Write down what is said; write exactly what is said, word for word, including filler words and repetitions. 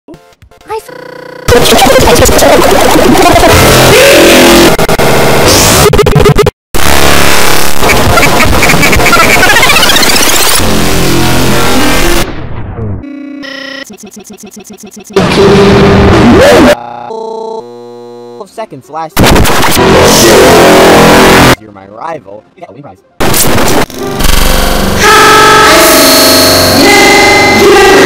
I uh, seconds last. You're my rival. Yeah, win prize.